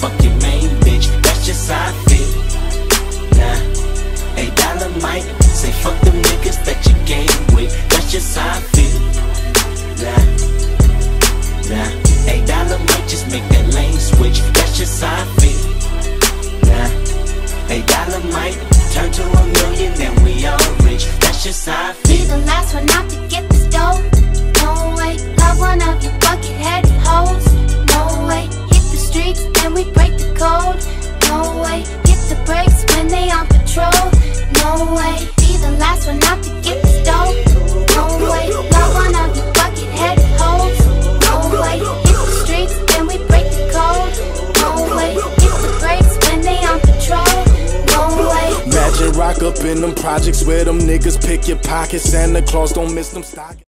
fuck your main bitch, that's just how I feel. Nah, $8 might say fuck them niggas that you game with, that's just how I feel. Nah, $8 might just make that lane switch, that's just how I feel. Nah, $8 might turn to $1 million and we all rich, that's just how I feel. Be the last one out to get this dough. No way, love one of you bucket-headed hoes. No way, hit the streets and we break the code. No way, hit the brakes when they on patrol. No way, be the last one out to get this dough. No way, love one of you bucket-headed hoes. No way, hit the streets and we break the code. No way, hit the brakes when they on patrol. No way. Magic rock up in them projects where them niggas pick your pockets. Santa Claus don't miss them stockings.